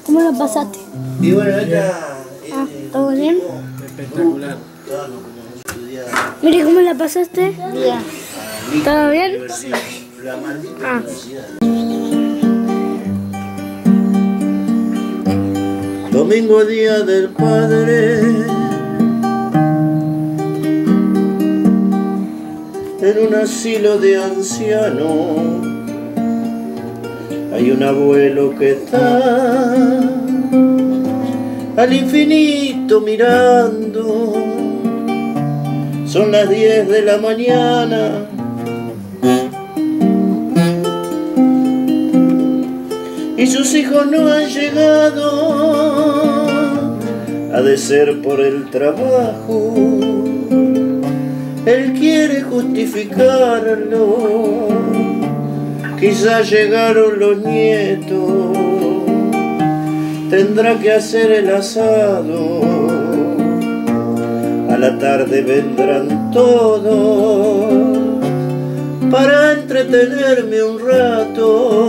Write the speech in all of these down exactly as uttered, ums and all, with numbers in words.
¿Cómo lo pasaste? Y bueno, acá... Ah, ¿todo bien? Espectacular. Mire, ¿cómo la pasaste? Bien. ¿Todo bien? Ah. Domingo, día del padre, en un asilo de ancianos hay un abuelo que está al infinito mirando. Son las diez de la mañana y sus hijos no han llegado. Ha de ser por el trabajo, él quiere justificarlo. Quizás llegaron los nietos, tendrá que hacer el asado. A la tarde vendrán todos para entretenerme un rato.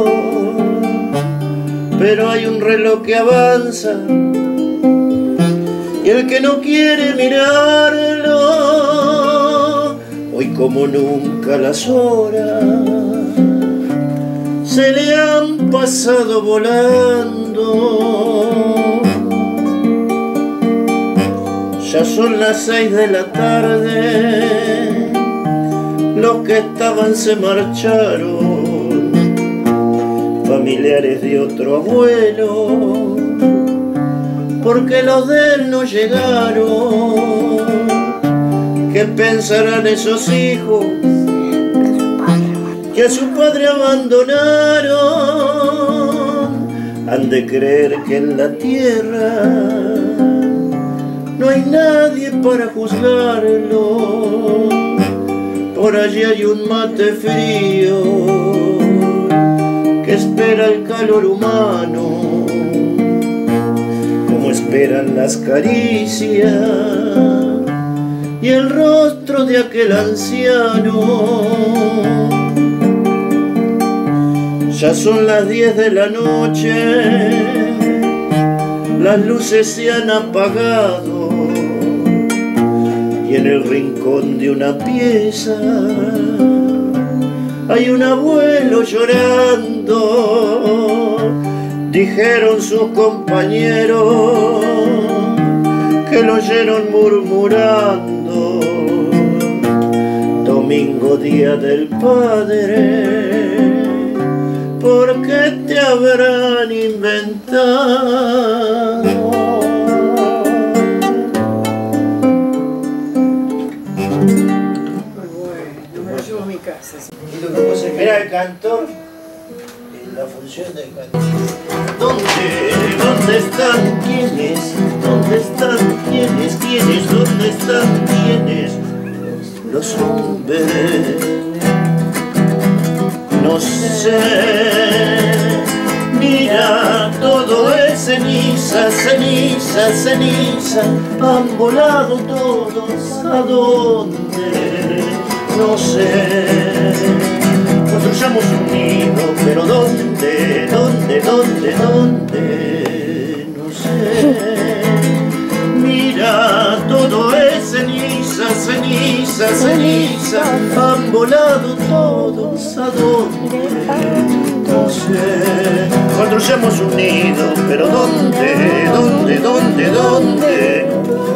Pero hay un reloj que avanza y el que no quiere mirarlo, hoy como nunca las horas se le han pasado volando. Ya son las seis de la tarde, los que estaban se marcharon, familiares de otro abuelo, porque los de él no llegaron. ¿Qué pensarán esos hijos que a su padre abandonaron? Han de creer que en la tierra no hay nadie para juzgarlo. Por allí hay un mate frío que espera el calor humano, como esperan las caricias y el rostro de aquel anciano. Ya son las diez de la noche, las luces se han apagado y en el rincón de una pieza hay un abuelo llorando. Dijeron sus compañeros que lo oyeron murmurando. Domingo, día del padre, ¿por qué te habrán inventado? Y lo que pasa es que era el cantor, la función del cantor. ¿Dónde? ¿Dónde están? ¿Quiénes? ¿Dónde están? ¿Quiénes? ¿Quiénes? ¿Dónde están? ¿Quiénes? Los hombres. No sé. Mira, todo es ceniza, ceniza, ceniza. Han volado todos. ¿A dónde? No sé. Construyamos un nido, pero ¿dónde? ¿Dónde? ¿Dónde? ¿Dónde? No sé. Mira, todo es ceniza, ceniza, ceniza. Han volado todos. ¿A dónde? No sé. Construyamos un nido, pero ¿dónde? ¿Dónde? ¿Dónde? ¿Dónde?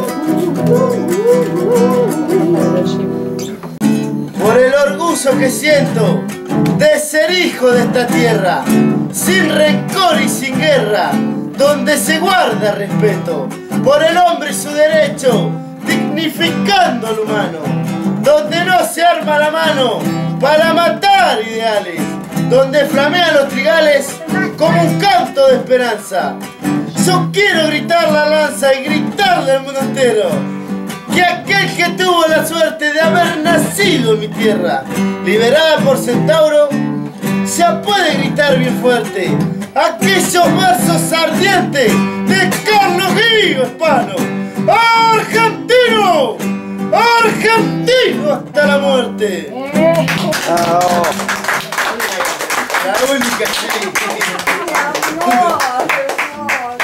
Por el orgullo que siento de ser hijo de esta tierra, sin rencor y sin guerra, donde se guarda respeto por el hombre y su derecho, dignificando al humano, donde no se arma la mano para matar ideales, donde flamean los trigales como un canto de esperanza. Yo quiero gritar la lanza y gritarle al mundo entero que aquel que tuvo la suerte de haber nacido en mi tierra, liberada por Centauro, ya puede gritar bien fuerte aquellos versos ardientes de Carlos Guigo Hispano. ¡Argentino! ¡Argentino hasta la muerte! Oh. La única, sí.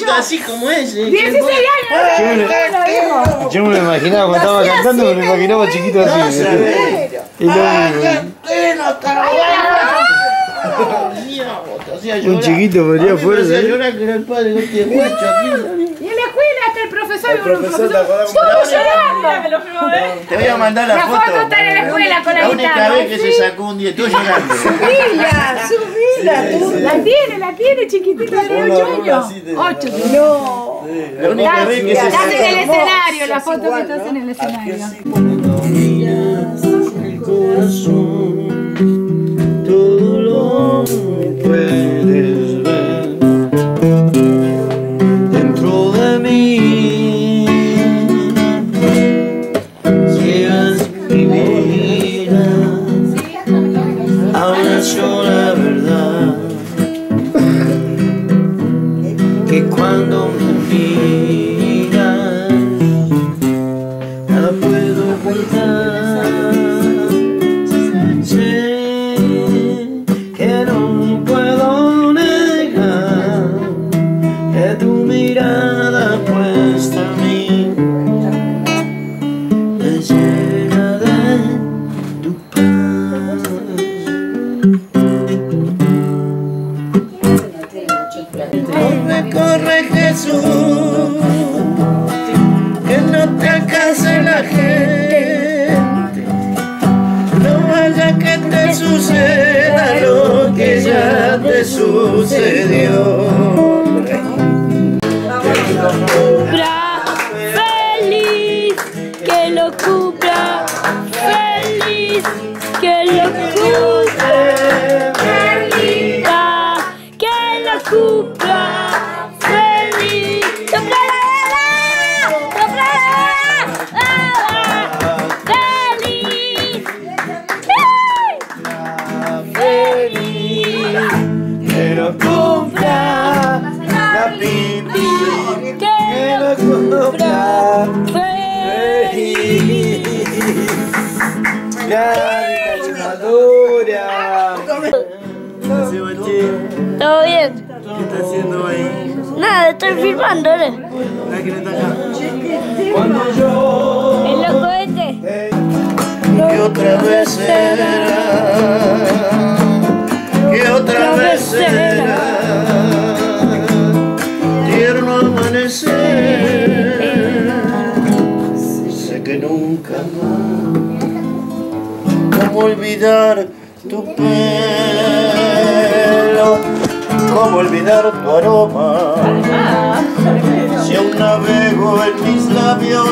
chiquito así como ese. dieciséis años. Yo me lo imaginaba cuando estaba cantando, me lo imaginaba chiquito así. Y lo un chiquito podría fuerza. Llorar que era el padre de este guacho aquí. Y en la escuela hasta el profesor. El profesor, ¿te acordás? llorando. Te voy a mandar la, la foto. foto está en la escuela con la, la única guitarra. vez que se sacó un día, estoy llorando. Subila, subila. La tiene, la tiene chiquitita de ocho años. ocho. No. La única vez que se Estás en el sacó. escenario, la foto que estás en el escenario. El corazón, todo lo puedes ver dentro de mí. Llevas mi vida, hablas yo la verdad, que cuando me miras nada puedo ocultar. Sé que no puedo negar que tu mirada puesta en mí me llena de tu paz. Corre, corre Jesús, que no te alcance la gente. No vaya que te suceda lo que ya te sucedió. Feliz, que lo cumpla. Feliz, que lo cumpla. Feliz, que lo cumpla. Feliz. ¡Sopla la vela! ¡Sopla la vela! ¡Feliz! Feliz, que lo cumpla la pipi, que lo cumpla feliz. Gracias, madura. ¿Todo bien? ¿Qué estás haciendo ahí? Nada, estoy filmando, ¿eh? ¿Quién está acá? Cuando yo El loco este. que otra vez será, que otra vez será, tierno amanecer. Sé que nunca más, cómo olvidar tu pelo, cómo olvidar tu aroma, si aún navego en mis labios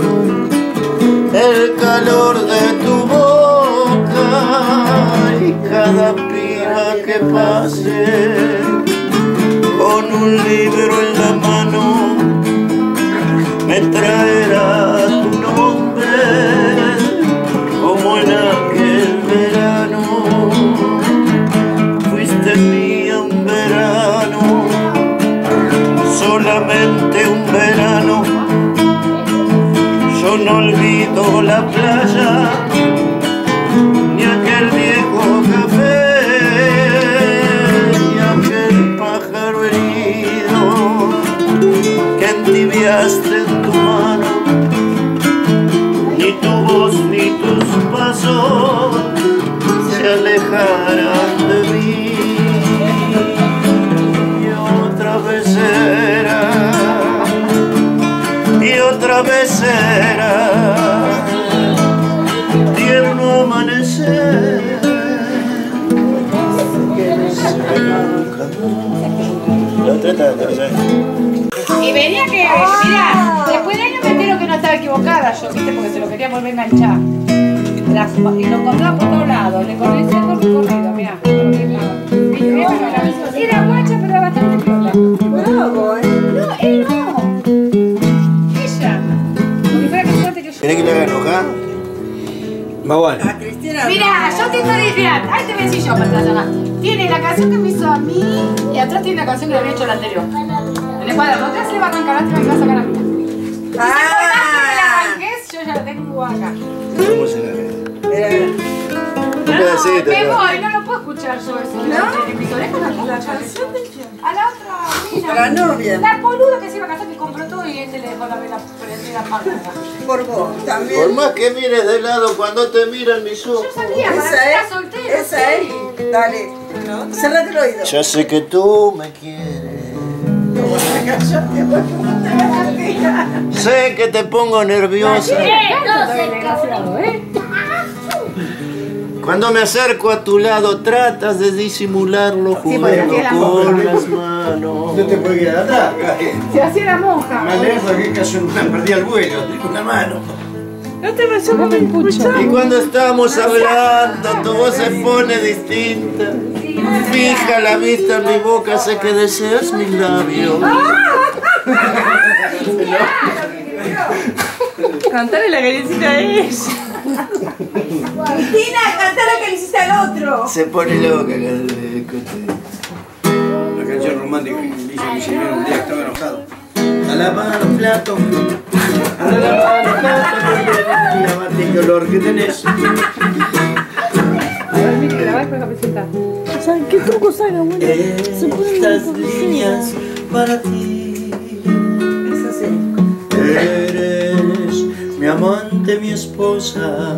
el calor de tu boca, y cada piba que pase con un libro en la mano me traerá tu nombre, como en aquel verano fuiste mía un verano, solamente un verano. Yo no olvido la playa, ni aquel viejo café, ni aquel pájaro herido que entibiaste en tu mano, ni tu voz ni tus pasos se alejarán de mí. Y otra vez será, y otra vez será tierno amanecer. Y venía que, mira, después de años me entero que no estaba equivocada yo, viste, porque se lo quería volver a enganchar. Las- y lo encontraba por todos lados, le corrí cierto recorrido, mirá. Era guacha, pero era bastante piola. Bravo, ¿eh? No, él no. Ella. Porque fuera que fuerte que yo. ¿Querés que le haga enojar? Más bueno. A Cristina. Mira, yo te estoy diciendo, ahí te voy a decir yo, Patrona. Tiene la canción que me hizo a mí y atrás tiene la canción que le había hecho la anterior. En el cuadro, atrás se le va a arrancar, atrás me va a sacar a mí. Si te acordás que me la arranques, yo ya la tengo acá. ¿Cómo se la ve? Eh, Un pedacito. Me ¿no? voy, no lo puedo escuchar yo eso. ¿No? En mis orejas no puedo escuchar eso. A la otra, mira. a la novia. La boluda teléfono a ver la, prendí la página. Por vos también. Por más que mires de lado cuando te miran mis ojos. Yo sabía, para Esa que era es, soltera. esa sí. es. Dale, cerrate el oído. Ya sé que tú me quieres. Cállate, porque no te vas a tirar. Sé que te pongo nerviosa. Desgraciado, ¿eh? Cuando me acerco a tu lado tratas de disimularlo Sí, porque jugando aquí la con monja. las manos. No te puede quedar atrás. Si así era monja. Más lejos que casi me perdí el vuelo con la mano. No te vayas, no me escucho. Y cuando estamos hablando tu voz se pone distinta. Fija la vista en mi boca, sé que deseas mis labios. Cantarle la carecita a ella. Tina, cantá la que le hiciste al otro. Se pone loca cada vez que te... Una canción romántica que dice mi señor un día que estaba enojado. A lavar los platos. A lavar los platos. Y lavate qué olor que tenés. A ver, mire, grabá después la presenta. ¿Saben qué truco saca, bueno? Se pueden Estas líneas para ti. Eso sí. Eres mi amante, mi esposa.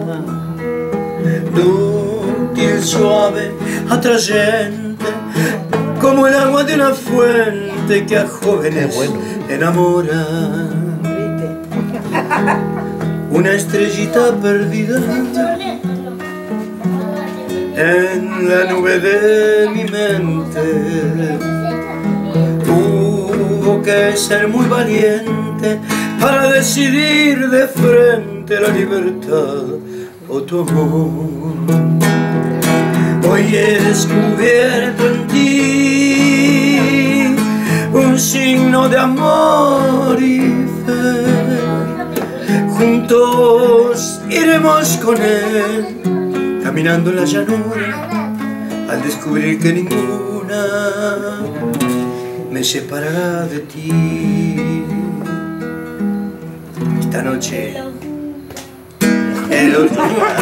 Dúctil, suave, atrayente, como el agua de una fuente que a jóvenes enamora. Una estrellita perdida en la nube de mi mente. Tuvo que ser muy valiente para decidir de frente la libertad o tu amor. Hoy he descubierto en ti un signo de amor y fe. Juntos iremos con él, caminando en la llanura, al descubrir que ninguna me separará de ti. Esta noche el otro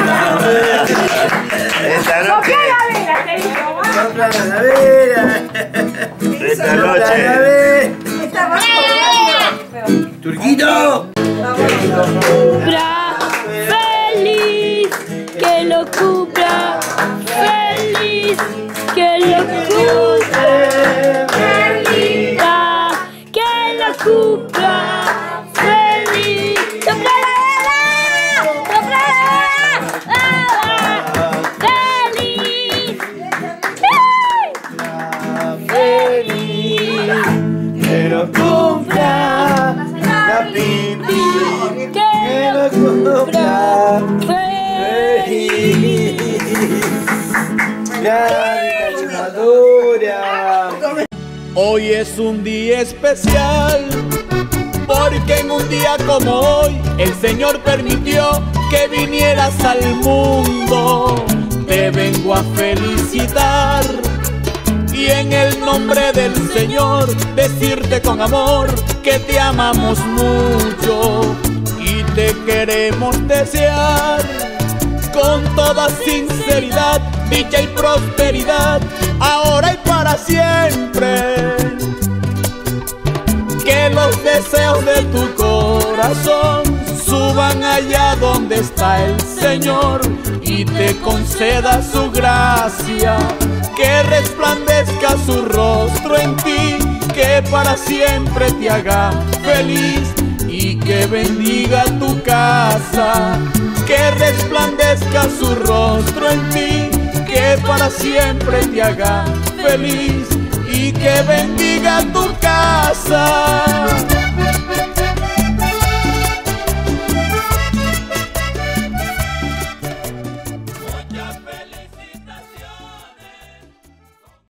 esta noche sopla la calavera. Esta noche Está más colgando. Turquito. Cumpla feliz, que lo cumpla feliz, que lo cumpla feliz, que lo cumpla feliz. ¡Sopla la vela! ¡Sopla la vela! ¡Feliz! Feliz, que lo cumpla la pipi, que lo cumpla feliz. La animadora. Hoy es un día especial, porque en un día como hoy el Señor permitió que vinieras al mundo. Te vengo a felicitar y en el nombre del Señor decirte con amor que te amamos mucho y te queremos desear con toda sinceridad dicha y prosperidad ahora y para siempre. Que los deseos de tu corazón suban allá donde está el Señor y te conceda su gracia, que resplandezca su rostro en ti, que para siempre te haga feliz y que bendiga tu casa, que resplandezca su rostro en ti, que para siempre te haga feliz y que bendiga tu casa.